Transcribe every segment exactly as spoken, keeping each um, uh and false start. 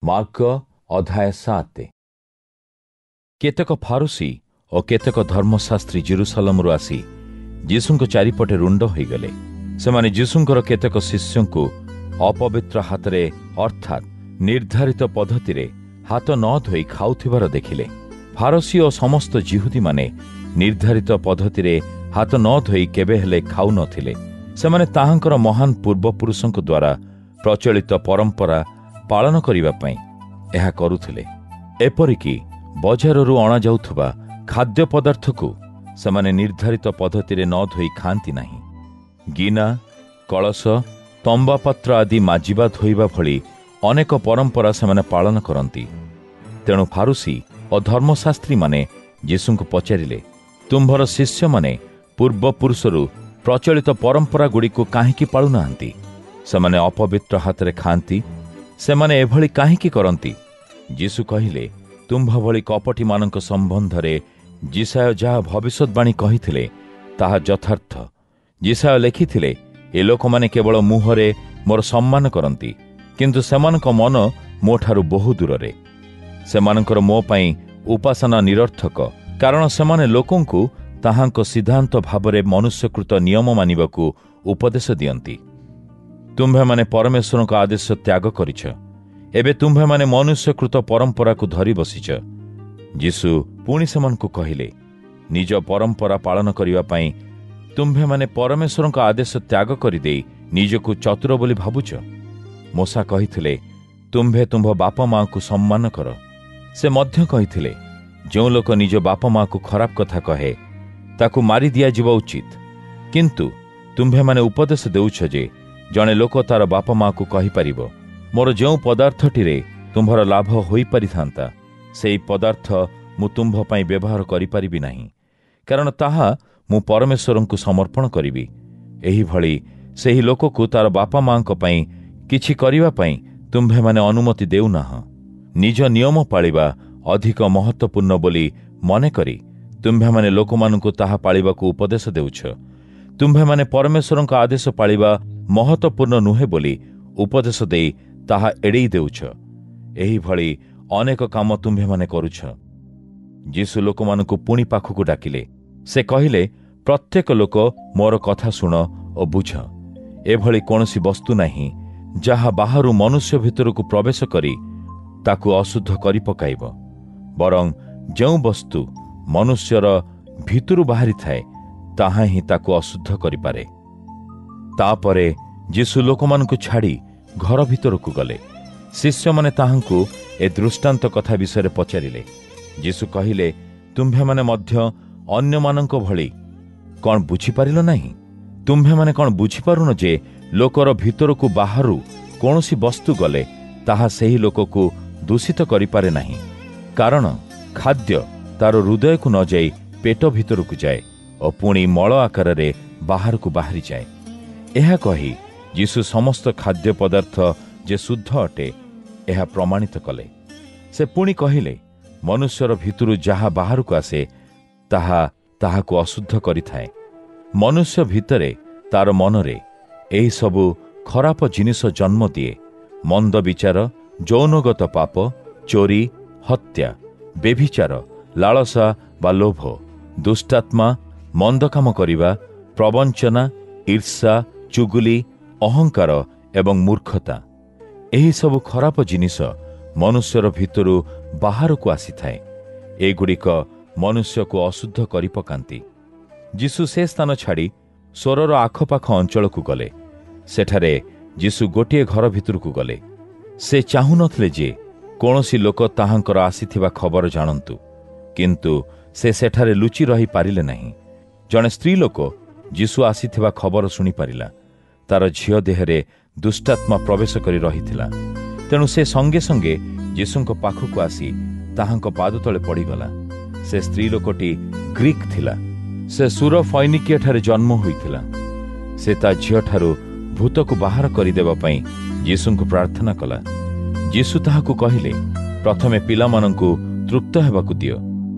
Mark ଅଧ୍ୟାୟ ସାତ। କେତେକ ଫାରୁସୀ ଓ କେତେକ ଧର୍ମଶାସ୍ତ୍ରୀ ଜେରୁସାଲେମରୁ ଆସି ଯୀଶୁଙ୍କ ଚାରିପଟେ ରୁଣ୍ଡ ହୋଇଗଲେ। ସେମାନେ ଯୀଶୁଙ୍କର କେତେକ ଶିଷ୍ୟଙ୍କୁ ଅପବିତ୍ର ହାତରେ ଅର୍ଥାତ୍ ନିର୍ଦ୍ଧାରିତ ପଦ୍ଧତିରେ ହାତ ନ ଧୋଇ ଖାଉଥିବାର ଦେଖିଲେ। ଫାରୁସୀ ଓ ସମସ୍ତ ଯିହୁଦୀମାନେ ନିର୍ଦ୍ଧାରିତ ପଦ୍ଧତିରେ ହାତ ନ ଧୋଇ କେବେ ହେଲେ ଖାଉ ନଥିଲେ। ସେମାନେ ତାହାଙ୍କର ମହାନ ପୂର୍ବପୁରୁଷଙ୍କ ଦ୍ୱାରା ପ୍ରଚଳିତ ପରମ୍ପରା ପାଳନ କରିବା ପାଇଁ ଏହା କରୁଥିଲେ। ଏପରିକି ବଜାରରୁ ଅଣାଯାଉଥିବା ଖାଦ୍ୟ ପଦାର୍ଥକୁ ସେମାନେ ନିର୍ଦ୍ଧାରିତ ପଦ୍ଧତିରେ ନ ଧୋଇ ଖାଆନ୍ତି ନାହିଁ। ଗିନା, କଳସ, ତମ୍ବାପତ୍ର ଆଦି ମାଜିବା ଧୋଇବା ଭଳି ଅନେକ ପରମ୍ପରା ସେମାନେ ପାଳନ କରନ୍ତି। ତେଣୁ ଫାରୁସୀ ଓ ଧର୍ମଶାସ୍ତ୍ରୀମାନେ ଯୀଶୁଙ୍କୁ ପଚାରିଲେ, ତୁମ୍ଭର ଶିଷ୍ୟମାନେ ପୂର୍ବପୁରୁଷରୁ ପ୍ରଚଳିତ ପରମ୍ପରାଗୁଡ଼ିକୁ କାହିଁକି ପାଳୁନାହାନ୍ତି? ସେମାନେ ଅପବିତ୍ର ହାତରେ ଖାଆନ୍ତି, ସେମାନେ ଏଭଳି କାହିଁକି କରନ୍ତି? ଯୀଶୁ କହିଲେ, ତୁମ୍ଭ ଭଳି କପଟିମାନଙ୍କ ସମ୍ବନ୍ଧରେ ଯିଶାୟ ଯାହା ଭବିଷ୍ୟତବାଣୀ କହିଥିଲେ ତାହା ଯଥାର୍ଥ। ଯିଶାୟ ଲେଖିଥିଲେ, ଏ ଲୋକମାନେ କେବଳ ମୁହଁରେ ମୋର ସମ୍ମାନ କରନ୍ତି, କିନ୍ତୁ ସେମାନଙ୍କ ମନ ମୋଠାରୁ ବହୁ ଦୂରରେ। ସେମାନଙ୍କର ମୋ ପାଇଁ ଉପାସନା ନିରର୍ଥକ, କାରଣ ସେମାନେ ଲୋକଙ୍କୁ ତାହାଙ୍କ ସିଦ୍ଧାନ୍ତ ଭାବରେ ମନୁଷ୍ୟକୃତ ନିୟମ ମାନିବାକୁ ଉପଦେଶ ଦିଅନ୍ତି। ତୁମ୍ଭେମାନେ ପରମେଶ୍ୱରଙ୍କ ଆଦେଶ ତ୍ୟାଗ କରିଛ, ଏବେ ତୁମ୍ଭେମାନେ ମନୁଷ୍ୟକୃତ ପରମ୍ପରାକୁ ଧରି ବସିଛ। ଯୀଶୁ ପୁଣି ସେମାନଙ୍କୁ କହିଲେ, ନିଜ ପରମ୍ପରା ପାଳନ କରିବା ପାଇଁ ତୁମ୍ଭେମାନେ ପରମେଶ୍ୱରଙ୍କ ଆଦେଶ ତ୍ୟାଗ କରିଦେଇ ନିଜକୁ ଚତୁର ବୋଲି ଭାବୁଛ। ମୋଶା କହିଥିଲେ, ତୁମ୍ଭେ ତୁମ୍ଭ ବାପା ମାଆଙ୍କୁ ସମ୍ମାନ କର। ସେ ମଧ୍ୟ କହିଥିଲେ, ଯେଉଁ ଲୋକ ନିଜ ବାପା ମାଆକୁ ଖରାପ କଥା କହେ ତାକୁ ମାରି ଦିଆଯିବା ଉଚିତ। କିନ୍ତୁ ତୁମ୍ଭେମାନେ ଉପଦେଶ ଦେଉଛ ଯେ ଜଣେ ଲୋକ ତାର ବାପା ମାଆକୁ କହିପାରିବ, ମୋର ଯେଉଁ ପଦାର୍ଥଟିରେ ତୁମ୍ଭର ଲାଭ ହୋଇପାରିଥାନ୍ତା ସେହି ପଦାର୍ଥ ମୁଁ ତୁମ୍ଭ ପାଇଁ ବ୍ୟବହାର କରିପାରିବି ନାହିଁ, କାରଣ ତାହା ମୁଁ ପରମେଶ୍ୱରଙ୍କୁ ସମର୍ପଣ କରିବି। ଏହିଭଳି ସେହି ଲୋକକୁ ତାର ବାପା ମାଆଙ୍କ ପାଇଁ କିଛି କରିବା ପାଇଁ ତୁମ୍ଭେମାନେ ଅନୁମତି ଦେଉନାହଁ। ନିଜ ନିୟମ ପାଳିବା ଅଧିକ ମହତ୍ତ୍ୱପୂର୍ଣ୍ଣ ବୋଲି ମନେକରି ତୁମ୍ଭେମାନେ ଲୋକମାନଙ୍କୁ ତାହା ପାଳିବାକୁ ଉପଦେଶ ଦେଉଛ। ତୁମ୍ଭେମାନେ ପରମେଶ୍ୱରଙ୍କ ଆଦେଶ ପାଳିବା ମହତ୍ତ୍ୱପୂର୍ଣ୍ଣ ନୁହେଁ ବୋଲି ଉପଦେଶ ଦେଇ ତାହା ଏଡ଼େଇ ଦେଉଛ। ଏହିଭଳି ଅନେକ କାମ ତୁମ୍ଭେମାନେ କରୁଛ। ଯୀଶୁ ଲୋକମାନଙ୍କୁ ପୁଣି ପାଖକୁ ଡାକିଲେ। ସେ କହିଲେ, ପ୍ରତ୍ୟେକ ଲୋକ ମୋର କଥା ଶୁଣ ଓ ବୁଝ। ଏଭଳି କୌଣସି ବସ୍ତୁ ନାହିଁ ଯାହା ବାହାରୁ ମନୁଷ୍ୟ ଭିତରକୁ ପ୍ରବେଶ କରି ତାକୁ ଅଶୁଦ୍ଧ କରି ପକାଇବ, ବରଂ ଯେଉଁ ବସ୍ତୁ ମନୁଷ୍ୟର ଭିତରୁ ବାହାରିଥାଏ ତାହା ହିଁ ତାକୁ ଅଶୁଦ୍ଧ କରିପାରେ। ତାପରେ ଯୀଶୁ ଲୋକମାନଙ୍କୁ ଛାଡ଼ି ଘର ଭିତରକୁ ଗଲେ। ଶିଷ୍ୟମାନେ ତାହାଙ୍କୁ ଏ ଦୃଷ୍ଟାନ୍ତ କଥା ବିଷୟରେ ପଚାରିଲେ। ଯୀଶୁ କହିଲେ, ତୁମ୍ଭେମାନେ ମଧ୍ୟ ଅନ୍ୟମାନଙ୍କ ଭଳି କ'ଣ ବୁଝିପାରିଲ ନାହିଁ? ତୁମ୍ଭେମାନେ କ'ଣ ବୁଝିପାରୁନ ଯେ ଲୋକର ଭିତରକୁ ବାହାରୁ କୌଣସି ବସ୍ତୁ ଗଲେ ତାହା ସେହି ଲୋକକୁ ଦୂଷିତ କରିପାରେ ନାହିଁ, କାରଣ ଖାଦ୍ୟ ତାର ହୃଦୟକୁ ନ ଯାଇ ପେଟ ଭିତରକୁ ଯାଏ ଓ ପୁଣି ମଳ ଆକାରରେ ବାହାରକୁ ବାହାରିଯାଏ। ଏହା କହି ଯୀଶୁ ସମସ୍ତ ଖାଦ୍ୟ ପଦାର୍ଥ ଯେ ଶୁଦ୍ଧ ଅଟେ ଏହା ପ୍ରମାଣିତ କଲେ। ସେ ପୁଣି କହିଲେ, ମନୁଷ୍ୟର ଭିତରୁ ଯାହା ବାହାରକୁ ଆସେ ତାହା ତାହାକୁ ଅଶୁଦ୍ଧ କରିଥାଏ। ମନୁଷ୍ୟ ଭିତରେ ତାର ମନରେ ଏହିସବୁ ଖରାପ ଜିନିଷ ଜନ୍ମ ଦିଏ, ମନ୍ଦ ବିଚାର, ଯୌନଗତ ପାପ, ଚୋରି, ହତ୍ୟା, ବ୍ୟଭିଚାର, ଲାଳସା ବା ଲୋଭ, ଦୁଷ୍ଟାତ୍ମା, ମନ୍ଦ କାମ କରିବା, ପ୍ରବଞ୍ଚନା, ଈର୍ଷା, ଚୁଗୁଲି, ଅହଙ୍କାର ଏବଂ ମୂର୍ଖତା। ଏହିସବୁ ଖରାପ ଜିନିଷ ମନୁଷ୍ୟର ଭିତରୁ ବାହାରକୁ ଆସିଥାଏ। ଏଗୁଡ଼ିକ ମନୁଷ୍ୟକୁ ଅଶୁଦ୍ଧ କରି ପକାନ୍ତି। ଯୀଶୁ ସେ ସ୍ଥାନ ଛାଡ଼ି ସ୍ୱରର ଆଖପାଖ ଅଞ୍ଚଳକୁ ଗଲେ। ସେଠାରେ ଯୀଶୁ ଗୋଟିଏ ଘର ଭିତରକୁ ଗଲେ। ସେ ଚାହୁଁନଥିଲେ ଯେ କୌଣସି ଲୋକ ତାହାଙ୍କର ଆସିଥିବା ଖବର ଜାଣନ୍ତୁ, କିନ୍ତୁ ସେ ସେଠାରେ ଲୁଚି ରହିପାରିଲେ ନାହିଁ। ଜଣେ ସ୍ତ୍ରୀ ଲୋକ ଯୀଶୁ ଆସିଥିବା ଖବର ଶୁଣିପାରିଲା। ତାର ଝିଅ ଦେହରେ ଦୁଷ୍ଟାତ୍ମା ପ୍ରବେଶ କରି ରହିଥିଲା। ତେଣୁ ସେ ସଙ୍ଗେ ସଙ୍ଗେ ଯୀଶୁଙ୍କ ପାଖକୁ ଆସି ତାହାଙ୍କ ପାଦ ତଳେ ପଡ଼ିଗଲା। ସେ ସ୍ତ୍ରୀ ଲୋକଟି ଗ୍ରୀକ୍ ଥିଲା। ସେ ସୁର ଫଇନିକିଆଠାରେ ଜନ୍ମ ହୋଇଥିଲା। ସେ ତା ଝିଅଠାରୁ ଭୂତକୁ ବାହାର କରିଦେବା ପାଇଁ ଯୀଶୁଙ୍କୁ ପ୍ରାର୍ଥନା କଲା। ଯୀଶୁ ତାହାକୁ କହିଲେ, ପ୍ରଥମେ ପିଲାମାନଙ୍କୁ ତୃପ୍ତ ହେବାକୁ ଦିଅ,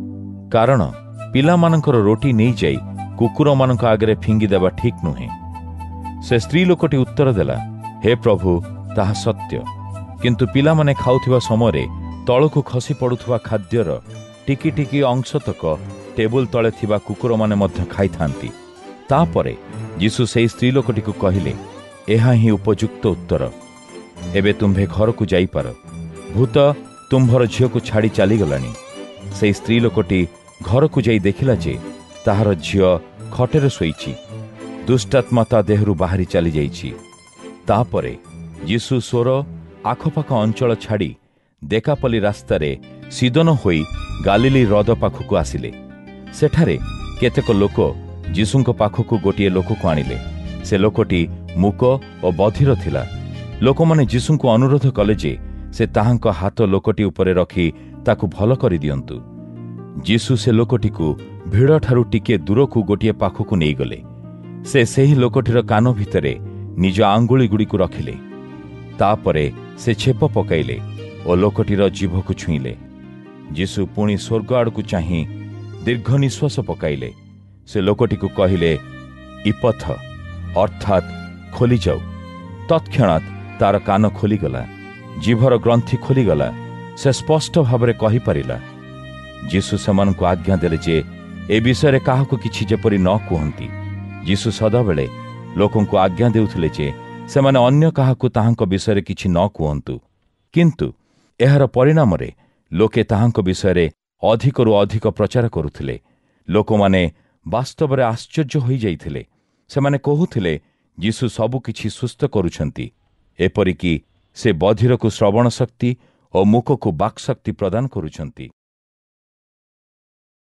କାରଣ ପିଲାମାନଙ୍କର ରୋଟି ନେଇଯାଇ କୁକୁରମାନଙ୍କ ଆଗରେ ଫିଙ୍ଗିଦେବା ଠିକ୍ ନୁହେଁ। ସେ ସ୍ତ୍ରୀ ଲୋକଟି ଉତ୍ତର ଦେଲା, ହେ ପ୍ରଭୁ, ତାହା ସତ୍ୟ, କିନ୍ତୁ ପିଲାମାନେ ଖାଉଥିବା ସମୟରେ ତଳକୁ ଖସି ପଡ଼ୁଥିବା ଖାଦ୍ୟର ଟିକି ଟିକି ଅଂଶତକ ଟେବୁଲ ତଳେ ଥିବା କୁକୁରମାନେ ମଧ୍ୟ ଖାଇଥାନ୍ତି। ତାପରେ ଯୀଶୁ ସେହି ସ୍ତ୍ରୀ ଲୋକଟିକୁ କହିଲେ, ଏହା ହିଁ ଉପଯୁକ୍ତ ଉତ୍ତର। ଏବେ ତୁମ୍ଭେ ଘରକୁ ଯାଇପାର, ଭୂତ ତୁମ୍ଭର ଝିଅକୁ ଛାଡ଼ି ଚାଲିଗଲାଣି। ସେହି ସ୍ତ୍ରୀ ଲୋକଟି ଘରକୁ ଯାଇ ଦେଖିଲା ଯେ ତାହାର ଝିଅ ଖଟରେ ଶୋଇଛି, ଦୁଷ୍ଟାତ୍ମା ତା ଦେହରୁ ବାହାରି ଚାଲିଯାଇଛି। ତାପରେ ଯୀଶୁ ସ୍ୱର ଆଖପାଖ ଅଞ୍ଚଳ ଛାଡ଼ି ଦେକାପଲି ରାସ୍ତାରେ ସିଦନ ହୋଇ ଗାଲିଲି ହ୍ରଦ ପାଖକୁ ଆସିଲେ। ସେଠାରେ କେତେକ ଲୋକ ଯୀଶୁଙ୍କ ପାଖକୁ ଗୋଟିଏ ଲୋକକୁ ଆଣିଲେ। ସେ ଲୋକଟି ମୂକ ଓ ବଧିର ଥିଲା। ଲୋକମାନେ ଯୀଶୁଙ୍କୁ ଅନୁରୋଧ କଲେ ଯେ ସେ ତାହାଙ୍କ ହାତ ଲୋକଟି ଉପରେ ରଖି ତାକୁ ଭଲ କରିଦିଅନ୍ତୁ। ଯୀଶୁ ସେ ଲୋକଟିକୁ ଭିଡ଼ଠାରୁ ଟିକିଏ ଦୂରକୁ ଗୋଟିଏ ପାଖକୁ ନେଇଗଲେ। ସେ ସେହି ଲୋକଟିର କାନ ଭିତରେ ନିଜ ଆଙ୍ଗୁଳିଗୁଡ଼ିକୁ ରଖିଲେ। ତାପରେ ସେ ଛେପ ପକାଇଲେ ଓ ଲୋକଟିର ଜିଭକୁ ଛୁଇଁଲେ। ଯୀଶୁ ପୁଣି ସ୍ୱର୍ଗ ଆଡ଼କୁ ଚାହିଁ ଦୀର୍ଘ ନିଶ୍ୱାସ ପକାଇଲେ। ସେ ଲୋକଟିକୁ କହିଲେ, ଇପଥ, ଅର୍ଥାତ୍ ଖୋଲିଯାଉ। ତତ୍କ୍ଷଣାତ୍ ତାର କାନ ଖୋଲିଗଲା, ଜିଭର ଗ୍ରନ୍ଥି ଖୋଲିଗଲା, ସେ ସ୍ପଷ୍ଟ ଭାବରେ କହିପାରିଲା। ଯୀଶୁ ସେମାନଙ୍କୁ ଆଜ୍ଞା ଦେଲେ ଯେ ଏ ବିଷୟରେ କାହାକୁ କିଛି ଯେପରି ନ କୁହନ୍ତି। ଯୀଶୁ ସଦାବେଳେ ଲୋକଙ୍କୁ ଆଜ୍ଞା ଦେଉଥିଲେ ଯେ ସେମାନେ ଅନ୍ୟ କାହାକୁ ତାହାଙ୍କ ବିଷୟରେ କିଛି ନ କୁହନ୍ତୁ। କିନ୍ତୁ ଏହାର ପରିଣାମରେ ଲୋକେ ତାହାଙ୍କ ବିଷୟରେ ଅଧିକରୁ ଅଧିକ ପ୍ରଚାର କରୁଥିଲେ। ଲୋକମାନେ ବାସ୍ତବରେ ଆଶ୍ଚର୍ଯ୍ୟ ହୋଇଯାଇଥିଲେ। ସେମାନେ କହୁଥିଲେ, ଯୀଶୁ ସବୁକିଛି ସୁସ୍ଥ କରୁଛନ୍ତି, ଏପରିକି ସେ ବଧିରକୁ ଶ୍ରବଣ ଶକ୍ତି ଓ ମୂକକୁ ବାକ୍ଶକ୍ତି ପ୍ରଦାନ କରୁଛନ୍ତି।